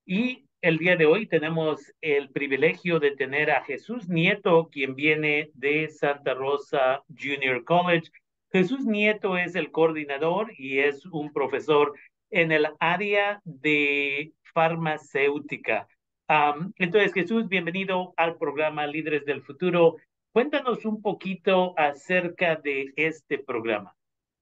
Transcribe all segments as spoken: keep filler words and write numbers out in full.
Y el día de hoy tenemos el privilegio de tener a Jesús Nieto, quien viene de Santa Rosa Junior College. Jesús Nieto es el coordinador y es un profesor en el área de farmacéutica. Um, entonces, Jesús, bienvenido al programa Líderes del Futuro. Cuéntanos un poquito acerca de este programa.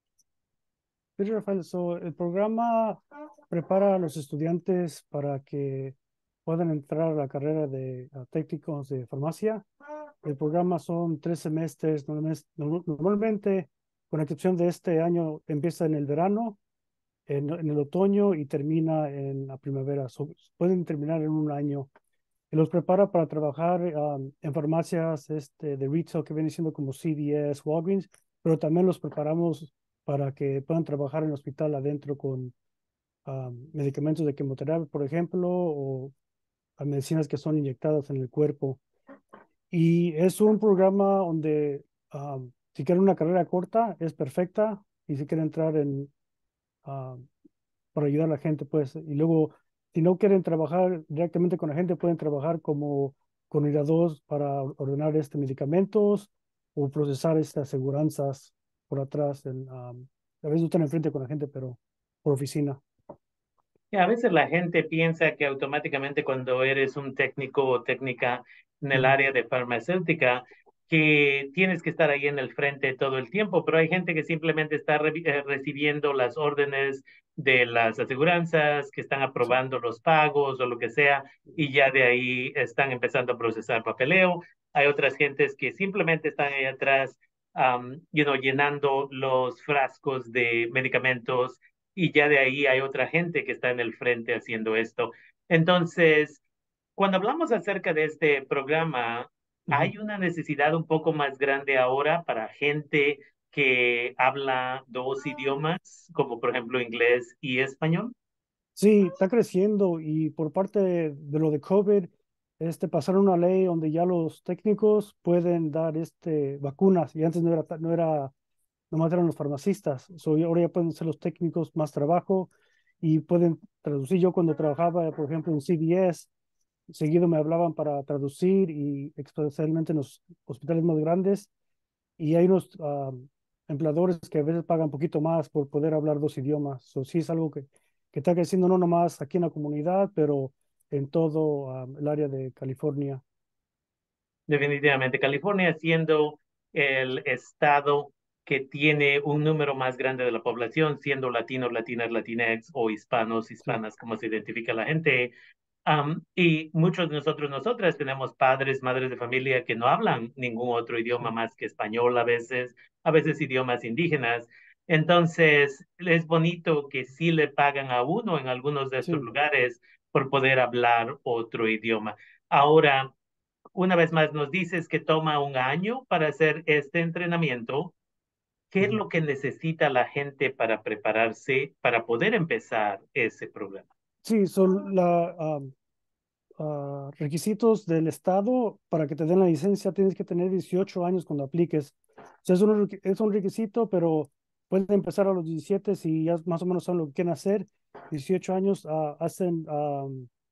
Sí, Rafael, so, el programa prepara a los estudiantes para que puedan entrar a la carrera de ah, técnicos de farmacia. El programa son tres semestres, normalmente, normalmente, con excepción de este año, empieza en el verano, en, en el otoño y termina en la primavera. So, pueden terminar en un año. Y los prepara para trabajar um, en farmacias este, de retail que viene siendo como C V S, Walgreens, pero también los preparamos para que puedan trabajar en el hospital adentro con um, medicamentos de quimioterapia, por ejemplo, o a medicinas que son inyectadas en el cuerpo. Y es un programa donde um, si quieren una carrera corta, es perfecta, y si quieren entrar en, um, para ayudar a la gente, pues, y luego, si no quieren trabajar directamente con la gente, pueden trabajar como coordinadores para ordenar este medicamentos o procesar estas aseguranzas por atrás. En, um, a veces no están enfrente con la gente, pero por oficina. Y a veces la gente piensa que automáticamente cuando eres un técnico o técnica en el Ujú. área de farmacéutica, que tienes que estar ahí en el frente todo el tiempo, pero hay gente que simplemente está re eh, recibiendo las órdenes de las aseguranzas, que están Sí, aprobando los pagos o lo que sea, y ya de ahí están empezando a procesar papeleo. Hay otras gentes que simplemente están ahí atrás, um, you know, llenando los frascos de medicamentos y ya de ahí hay otra gente que está en el frente haciendo esto. Entonces, cuando hablamos acerca de este programa, ujú. hay una necesidad un poco más grande ahora para gente que habla dos idiomas, como por ejemplo inglés y español. Sí, está creciendo y por parte de, de lo de COVID, este, pasaron una ley donde ya los técnicos pueden dar este, vacunas y antes no era, ta- no era nomás eran los farmacistas. So, y ahora ya pueden ser los técnicos más trabajo y pueden traducir. Yo cuando trabajaba, por ejemplo, en C V S, seguido me hablaban para traducir y especialmente en los hospitales más grandes. Y hay unos ah, empleadores que a veces pagan un poquito más por poder hablar dos idiomas. So, sí es algo que, que está creciendo no nomás aquí en la comunidad, pero en todo ah, el área de California. Definitivamente, California siendo el estado que tiene un número más grande de la población, siendo latinos, latinas, latinex o hispanos, Sí, hispanas, como se identifica la gente. Um, y muchos de nosotros, nosotras tenemos padres, madres de familia que no hablan ningún otro idioma sí, más que español a veces, a veces idiomas indígenas. Entonces, es bonito que sí le pagan a uno en algunos de estos sí. lugares por poder hablar otro idioma. Ahora, una vez más, nos dices que toma un año para hacer este entrenamiento. ¿Qué es Ujú. lo que necesita la gente para prepararse para poder empezar ese programa? Sí, son la, ah, ah, requisitos del Estado para que te den la licencia, tienes que tener dieciocho años cuando apliques. O sea, es un, requ- es un requisito, pero pueden empezar a los diecisiete si ya más o menos saben lo que quieren hacer. dieciocho años, ah, hacen, ah,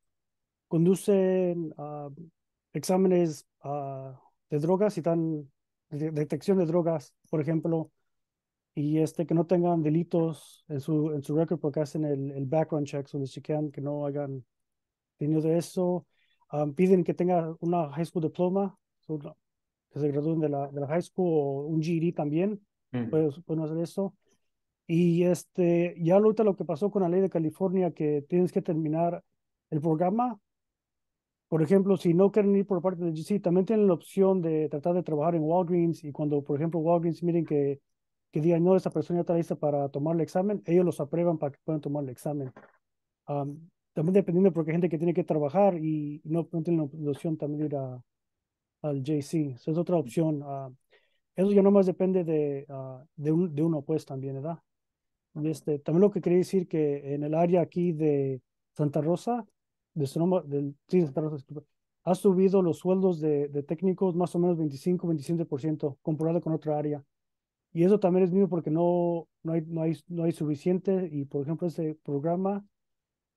conducen ah, exámenes ah, de drogas y dan de- detección de drogas, por ejemplo, y este, que no tengan delitos en su, en su récord porque hacen el, el background checks donde chequean que no hagan tenido de eso. Um, piden que tenga una high school diploma, so, no, que se gradúen de la, de la high school o un G E D también, Mm. pueden, pueden hacer eso. Y este, ya ahorita lo que pasó con la ley de California, que tienes que terminar el programa. Por ejemplo, si no quieren ir por parte de G C, también tienen la opción de tratar de trabajar en Walgreens y cuando, por ejemplo, Walgreens miren que, que digan, no, esa persona ya está lista para tomar el examen, ellos los aprueban para que puedan tomar el examen. Um, también dependiendo porque hay gente que tiene que trabajar y no, no tiene la opción también de ir a, al J C. Esa es otra opción. Uh, eso ya nomás depende de, uh, de, un, de uno, pues también, ¿verdad? Y este, también lo que quería decir que en el área aquí de Santa Rosa, de Sonoma, del, sí, Santa Rosa, disculpa, ha subido los sueldos de, de técnicos más o menos veinticinco, veintisiete por ciento comparado con otra área. Y eso también es mío porque no, no hay, no hay, no hay suficiente. Y por ejemplo, ese programa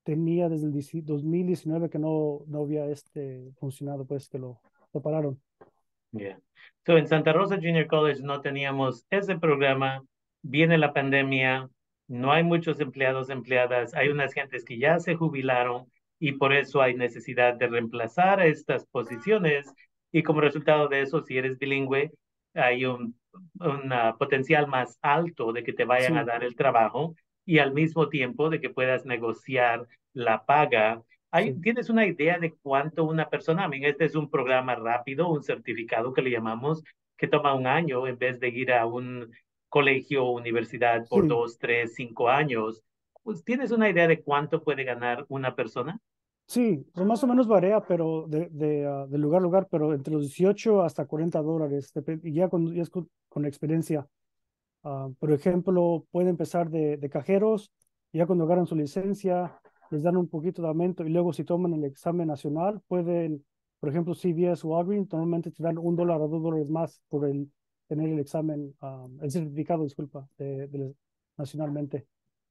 tenía desde el dieci- dos mil diecinueve que no, no había este funcionado, pues que lo, lo pararon. Yeah. So, en Santa Rosa Junior College no teníamos ese programa, viene la pandemia, no hay muchos empleados, empleadas, hay unas gentes que ya se jubilaron y por eso hay necesidad de reemplazar a estas posiciones y como resultado de eso, si eres bilingüe, hay un, un ah, potencial más alto de que te vayan a Sí, dar el trabajo y al mismo tiempo de que puedas negociar la paga. Hay, sí, ¿tienes una idea de cuánto una persona? A mí, este es un programa rápido, un certificado que le llamamos, que toma un año en vez de ir a un colegio o universidad por sí, dos, tres, cinco años. Pues, ¿tienes una idea de cuánto puede ganar una persona? sí, pues más o menos varía, pero de, de, ah, de lugar a lugar, pero entre los dieciocho hasta cuarenta dólares, depen- y ya con, ya es con, con experiencia. Ah, por ejemplo, puede empezar de, de cajeros, ya cuando agarran su licencia, les dan un poquito de aumento y luego si toman el examen nacional, pueden, por ejemplo, C V S o Walgreens, normalmente te dan un dólar o dos dólares más por el tener el examen, ah, el certificado, disculpa, de, de- nacionalmente.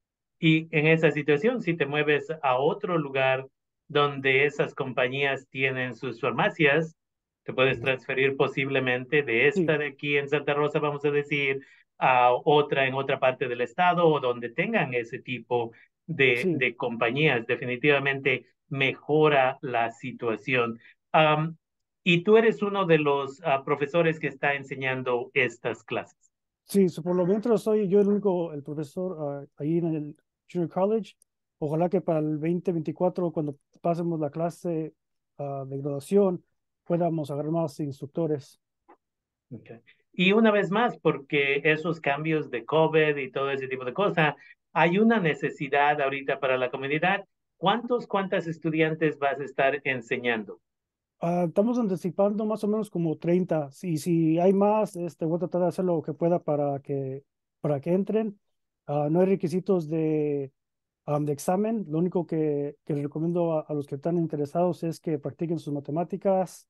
Y en esa situación, si te mueves a otro lugar donde esas compañías tienen sus farmacias, te puedes Ujú. transferir posiblemente de Sí, esta de aquí en Santa Rosa, vamos a decir, a otra en otra parte del estado o donde tengan ese tipo de, sí, de compañías. Definitivamente mejora la situación. Um, y tú eres uno de los uh, profesores que está enseñando estas clases. sí, so, por lo mientras soy yo el único, el profesor ah, ahí en el Junior College. Ojalá que para el veinte veinticuatro, cuando pasemos la clase ah, de graduación, podamos agarrar más instructores. Okay. Y una vez más, porque esos cambios de COVID y todo ese tipo de cosas, hay una necesidad ahorita para la comunidad. ¿Cuántos, cuántas estudiantes vas a estar enseñando? Ah, estamos anticipando más o menos como treinta. Si, si hay más, este, voy a tratar de hacer lo que pueda para que, para que entren. Ah, no hay requisitos de, am, de examen. Lo único que, que les recomiendo a, a los que están interesados es que practiquen sus matemáticas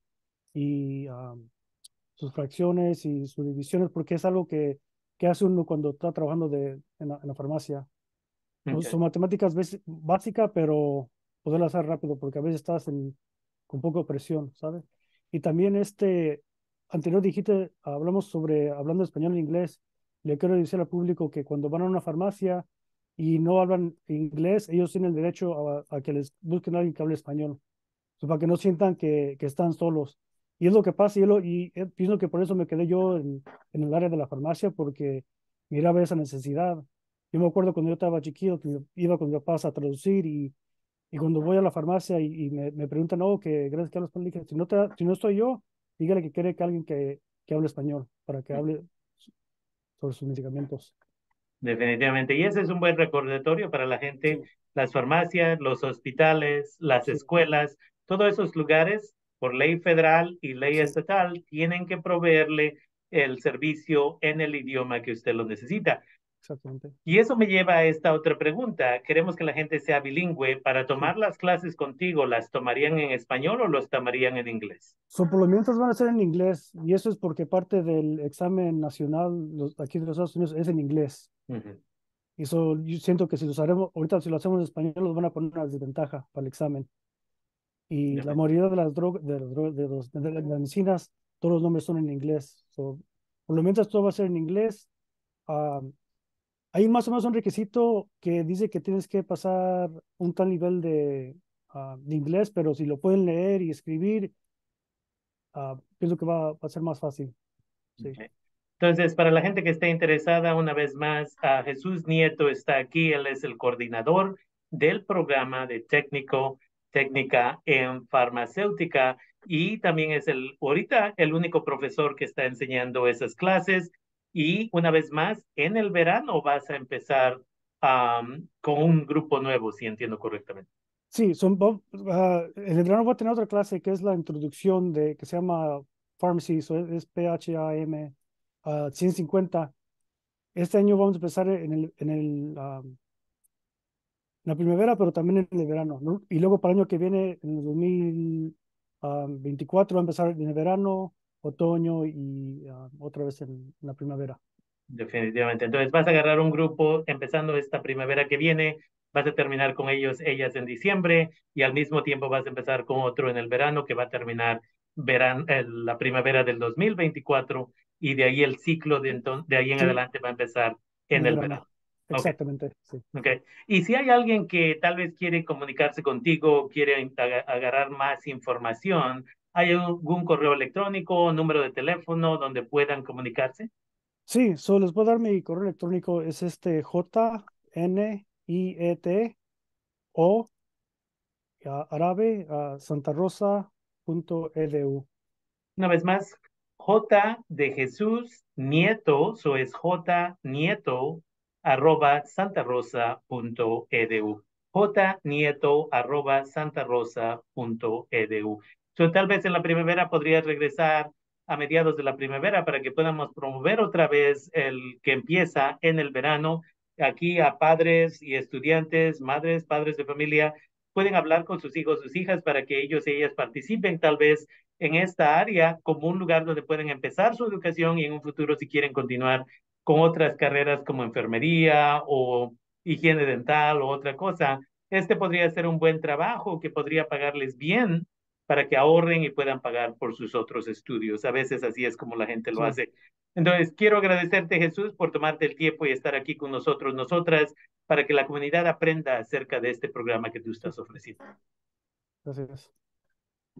y am, sus fracciones y sus divisiones, porque es algo que, que hace uno cuando está trabajando de, en la, en la farmacia. Pues, Okay. son matemáticas basi- básicas, pero poderlas hacer rápido, porque a veces estás en, con poca presión, ¿sabes? Y también este, anterior dijiste, hablamos sobre, hablando español e inglés, le quiero decir al público que cuando van a una farmacia y no hablan inglés, ellos tienen el derecho a, a que les busquen a alguien que hable español, so, para que no sientan que, que están solos. Y es lo que pasa, y, es lo- y eh, pienso que por eso me quedé yo en, en el área de la farmacia, porque miraba esa necesidad. Yo me acuerdo cuando yo estaba chiquito, que iba con mi papá a traducir y, y cuando voy a la farmacia y, y me, me preguntan, oh, que gracias que hablas español, dije, si no, te, si no estoy yo, dígale que quiere que alguien que, que hable español, para que hable sobre sus medicamentos. Definitivamente. Y ese es un buen recordatorio para la gente, Sí, las farmacias, los hospitales, las sí, escuelas, todos esos lugares, por ley federal y ley sí, estatal, tienen que proveerle el servicio en el idioma que usted lo necesita. exactamente. Y eso me lleva a esta otra pregunta. Queremos que la gente sea bilingüe. Para Sí. tomar las clases contigo, ¿las tomarían en español o las tomarían en inglés? So, por lo mientras van a ser en inglés, y eso es porque parte del examen nacional los, aquí de los Estados Unidos es en inglés. Ujú. Y eso yo siento que si los haremos, ahorita si lo hacemos en español, los van a poner una desventaja para el examen. Y la Defi- mayoría de las drogas, de, las dro- de, los- de las medicinas, todos los nombres son en inglés. So, por lo mientras todo va a ser en inglés. Ah, hay más o menos un requisito que dice que tienes que pasar un tal nivel de, ah, de inglés, pero si lo pueden leer y escribir, ah, pienso que va, va a ser más fácil. Sí, ok. Entonces, para la gente que esté interesada, una vez más, a Jesús Nieto está aquí. Él es el coordinador del programa de técnico, técnica en farmacéutica y también es el, ahorita, el único profesor que está enseñando esas clases. Y una vez más, en el verano vas a empezar um, con un grupo nuevo, si entiendo correctamente. sí, son, va- ah, en el verano voy a tener otra clase que es la introducción de, que se llama Pharmacy, so es, es P H A M, ah, ciento cincuenta. Este año vamos a empezar en el, en el, ah, en la primavera, pero también en el verano, ¿no? Y luego para el año que viene, en el dos mil veinticuatro, va a empezar en el verano, otoño y ah, otra vez en, en la primavera. Definitivamente. Entonces vas a agarrar un grupo empezando esta primavera que viene vas a terminar con ellos, ellas en diciembre y al mismo tiempo vas a empezar con otro en el verano que va a terminar verano, la primavera del dos mil veinticuatro y de ahí el ciclo de, entonces, de ahí en Sí, adelante va a empezar en en el el verano. verano. Ok. Exactamente, sí. Okay. Y si hay alguien que tal vez quiere comunicarse contigo, quiere ag- agarrar más información, ¿hay algún correo electrónico, número de teléfono donde puedan comunicarse? Sí, so les puedo dar mi correo electrónico, es este J N I E T o a- árabe a santarosa.edu. Una vez más, J de Jesús Nieto, so es J Nieto arroba santarosa.edu. J Nieto arroba santarosa.edu. So, tal vez en la primavera podrías regresar a mediados de la primavera para que podamos promover otra vez el que empieza en el verano. Aquí a padres y estudiantes, madres, padres de familia, pueden hablar con sus hijos, sus hijas para que ellos y ellas participen tal vez en esta área como un lugar donde pueden empezar su educación y en un futuro si quieren continuar con otras carreras como enfermería o higiene dental o otra cosa, este podría ser un buen trabajo que podría pagarles bien para que ahorren y puedan pagar por sus otros estudios. A veces así es como la gente lo Sí, hace. Entonces, quiero agradecerte, Jesús, por tomarte el tiempo y estar aquí con nosotros, nosotras, para que la comunidad aprenda acerca de este programa que tú sí, estás ofreciendo. gracias.